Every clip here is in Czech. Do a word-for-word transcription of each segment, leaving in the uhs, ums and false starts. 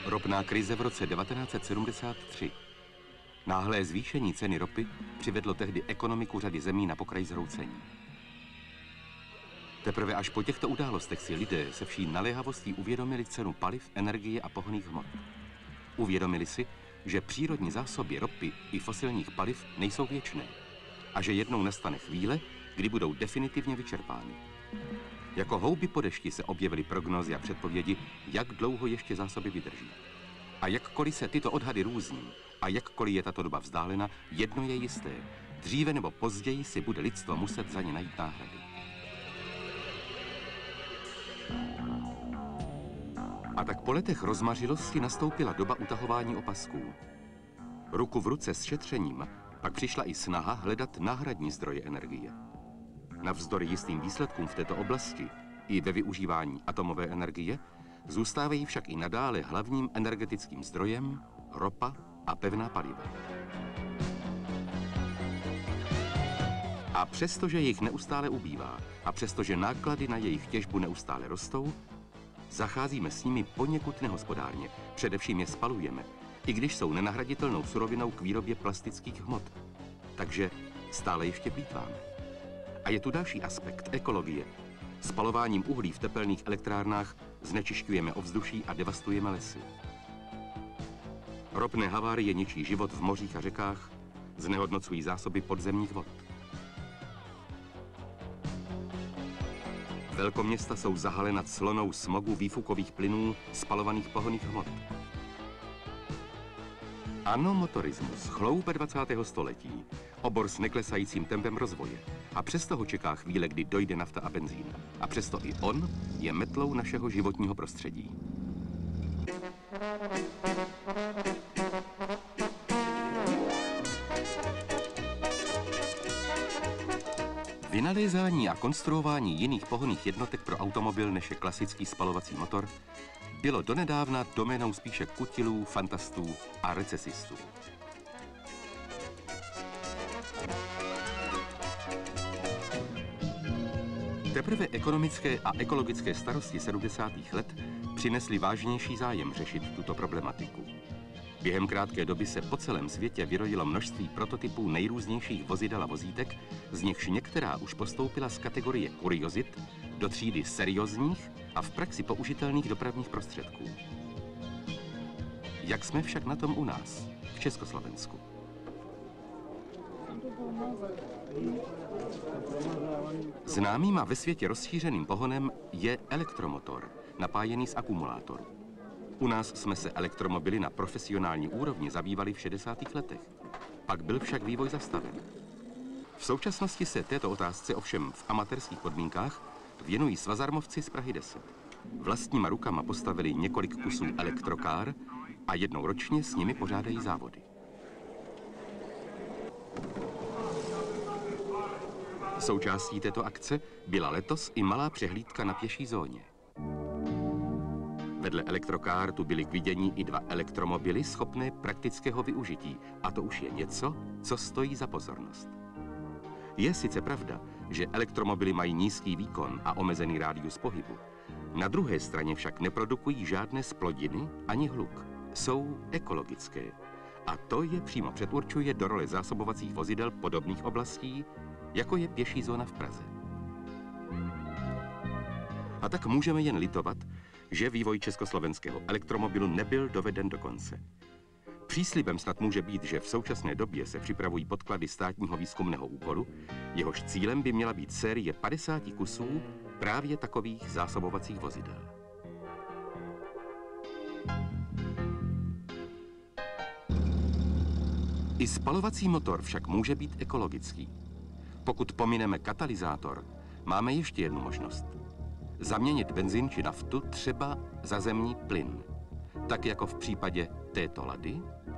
Ropná krize v roce devatenáct set sedmdesát tři. Náhlé zvýšení ceny ropy přivedlo tehdy ekonomiku řady zemí na pokraj zhroucení. Teprve až po těchto událostech si lidé se vší naléhavostí uvědomili cenu paliv, energie a pohonných hmot. Uvědomili si, že přírodní zásoby ropy i fosilních paliv nejsou věčné a že jednou nastane chvíle, kdy budou definitivně vyčerpány. Jako houby po dešti se objevily prognózy a předpovědi, jak dlouho ještě zásoby vydrží. A jakkoliv se tyto odhady různí a jakkoliv je tato doba vzdálena, jedno je jisté. Dříve nebo později si bude lidstvo muset za ně najít náhrady. A tak po letech rozmařilosti nastoupila doba utahování opasků. Ruku v ruce s šetřením pak přišla i snaha hledat náhradní zdroje energie. Navzdory jistým výsledkům v této oblasti i ve využívání atomové energie zůstávají však i nadále hlavním energetickým zdrojem ropa a pevná paliva. A přestože jich neustále ubývá a přestože náklady na jejich těžbu neustále rostou, zacházíme s nimi poněkud nehospodárně, především je spalujeme, i když jsou nenahraditelnou surovinou k výrobě plastických hmot. Takže stále ještě plýtváme. A je tu další aspekt ekologie. Spalováním uhlí v tepelných elektrárnách znečišťujeme ovzduší a devastujeme lesy. Ropné havárie ničí život v mořích a řekách, znehodnocují zásoby podzemních vod. Velkoměsta jsou zahalena clonou smogu výfukových plynů spalovaných pohonných hmot. Ano, motorismus, chlouba dvacátého století, obor s neklesajícím tempem rozvoje. A přesto ho čeká chvíle, kdy dojde nafta a benzín. A přesto i on je metlou našeho životního prostředí. Vynalézání a konstruování jiných pohonných jednotek pro automobil, než je klasický spalovací motor, bylo donedávna doménou spíše kutilů, fantastů a recesistů. Teprve ekonomické a ekologické starosti sedmdesátých let přinesly vážnější zájem řešit tuto problematiku. Během krátké doby se po celém světě vyrojilo množství prototypů nejrůznějších vozidel a vozítek, z nichž některá už postoupila z kategorie kuriozit do třídy seriózních a v praxi použitelných dopravních prostředků. Jak jsme však na tom u nás, v Československu? Známým a ve světě rozšířeným pohonem je elektromotor, napájený z akumulátoru. U nás jsme se elektromobily na profesionální úrovni zabývali v šedesátých letech. Pak byl však vývoj zastaven. V současnosti se této otázce ovšem v amatérských podmínkách věnují svazarmovci z Prahy deset. Vlastníma rukama postavili několik kusů elektrokár a jednou ročně s nimi pořádají závody. Součástí této akce byla letos i malá přehlídka na pěší zóně. Vedle elektrokár tu byly k vidění i dva elektromobily schopné praktického využití. A to už je něco, co stojí za pozornost. Je sice pravda, že elektromobily mají nízký výkon a omezený rádius pohybu. Na druhé straně však neprodukují žádné zplodiny ani hluk. Jsou ekologické. A to je přímo předurčuje do role zásobovacích vozidel podobných oblastí, jako je pěší zóna v Praze. A tak můžeme jen litovat, že vývoj československého elektromobilu nebyl doveden do konce. Příslibem snad může být, že v současné době se připravují podklady státního výzkumného úkolu, jehož cílem by měla být série padesáti kusů právě takových zásobovacích vozidel. I spalovací motor však může být ekologický. Pokud pomineme katalyzátor, máme ještě jednu možnost. Zaměnit benzín či naftu třeba za zemní plyn, tak jako v případě této Lady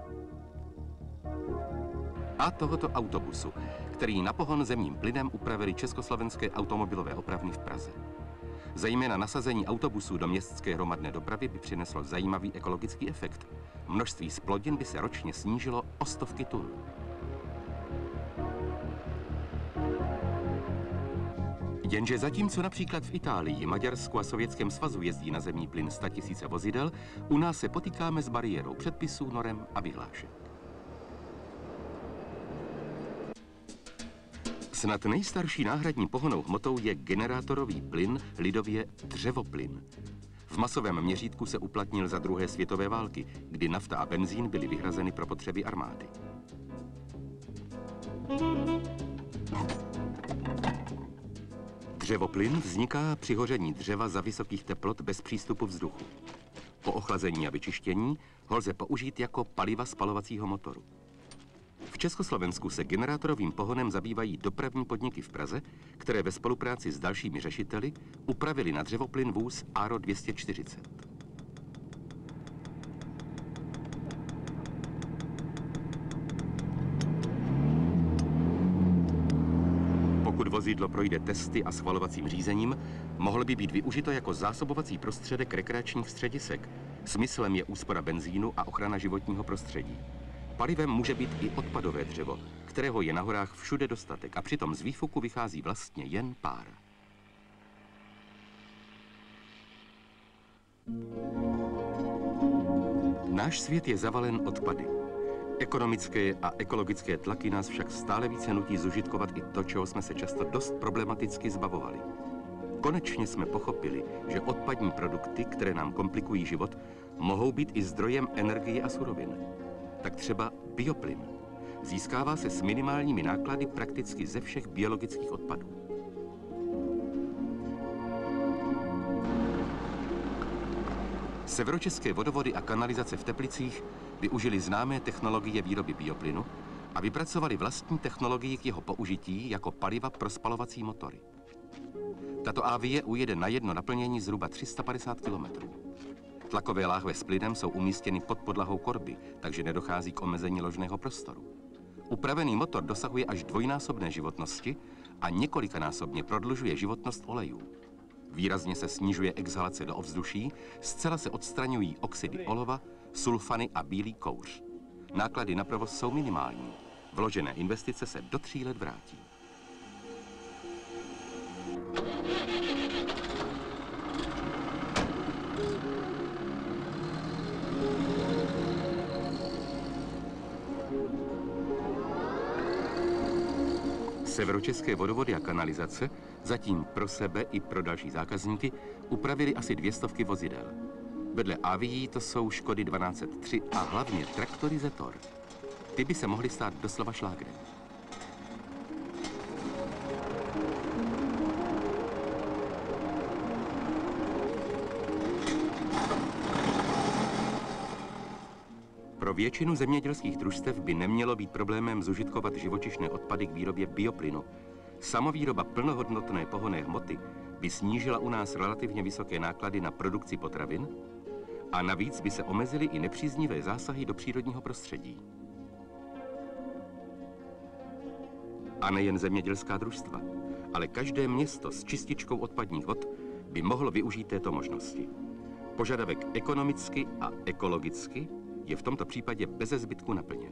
a tohoto autobusu, který na pohon zemním plynem upravili československé automobilové opravny v Praze. Zejména nasazení autobusů do městské hromadné dopravy by přineslo zajímavý ekologický efekt. Množství zplodin by se ročně snížilo o stovky tun. Jenže zatímco například v Itálii, Maďarsku a Sovětském svazu jezdí na zemní plyn statisíce vozidel, u nás se potýkáme s bariérou předpisů, norem a vyhlášek. Snad nejstarší náhradní pohonnou hmotou je generátorový plyn, lidově dřevoplyn. V masovém měřítku se uplatnil za druhé světové války, kdy nafta a benzín byly vyhrazeny pro potřeby armády. Dřevoplyn vzniká při hoření dřeva za vysokých teplot bez přístupu vzduchu. Po ochlazení a vyčištění ho lze použít jako paliva spalovacího motoru. V Československu se generátorovým pohonem zabývají dopravní podniky v Praze, které ve spolupráci s dalšími řešiteli upravili na dřevoplyn vůz Aro dvě stě čtyřicet. Pokud vozidlo projde testy a schvalovacím řízením, mohl by být využito jako zásobovací prostředek rekreačních středisek. Smyslem je úspora benzínu a ochrana životního prostředí. Palivem může být i odpadové dřevo, kterého je na horách všude dostatek a přitom z výfuku vychází vlastně jen pár. Náš svět je zavalen odpady. Ekonomické a ekologické tlaky nás však stále více nutí zužitkovat i to, čeho jsme se často dost problematicky zbavovali. Konečně jsme pochopili, že odpadní produkty, které nám komplikují život, mohou být i zdrojem energie a surovin. Tak třeba bioplyn. Získává se s minimálními náklady prakticky ze všech biologických odpadů. Severočeské vodovody a kanalizace v Teplicích využili známé technologie výroby bioplynu a vypracovali vlastní technologii k jeho použití jako paliva pro spalovací motory. Tatoávie ujede na jedno naplnění zhruba tři sta padesát kilometrů. Tlakové láhve s plynem jsou umístěny pod podlahou korby, takže nedochází k omezení ložného prostoru. Upravený motor dosahuje až dvojnásobné životnosti a několikanásobně prodlužuje životnost olejů. Výrazně se snižuje exhalace do ovzduší, zcela se odstraňují oxidy olova, sulfany a bílý kouř. Náklady na provoz jsou minimální. Vložené investice se do tří let vrátí. Severočeské vodovody a kanalizace zatím pro sebe i pro další zákazníky upravili asi dvě stovky vozidel. Vedle ávií to jsou Škody dvanáct set tři a hlavně traktory Zetor. Ty by se mohly stát doslova šlágrem. Pro většinu zemědělských družstev by nemělo být problémem zužitkovat živočišné odpady k výrobě bioplynu. Samovýroba plnohodnotné pohonné hmoty by snížila u nás relativně vysoké náklady na produkci potravin a navíc by se omezily i nepříznivé zásahy do přírodního prostředí. A nejen zemědělská družstva, ale každé město s čističkou odpadních vod by mohlo využít této možnosti. Požadavek ekonomicky a ekologicky je v tomto případě beze zbytku naplněn.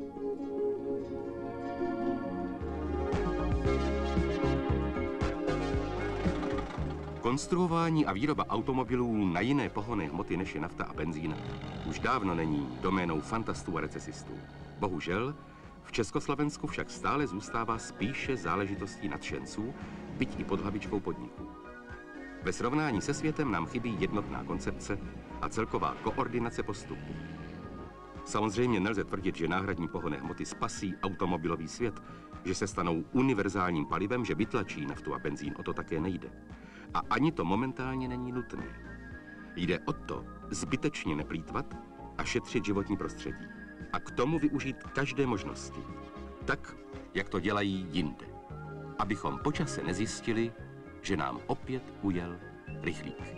Konstruování a výroba automobilů na jiné pohonné hmoty než je nafta a benzín už dávno není doménou fantastů a recesistů. Bohužel, v Československu však stále zůstává spíše záležitostí nadšenců, byť i pod hlavičkou podniků. Ve srovnání se světem nám chybí jednotná koncepce a celková koordinace postupu. Samozřejmě nelze tvrdit, že náhradní pohonné hmoty spasí automobilový svět, že se stanou univerzálním palivem, že vytlačí naftu a benzín, o to také nejde. A ani to momentálně není nutné. Jde o to zbytečně neplýtvat a šetřit životní prostředí. A k tomu využít každé možnosti. Tak, jak to dělají jinde. Abychom po čase nezjistili, že nám opět ujel rychlík.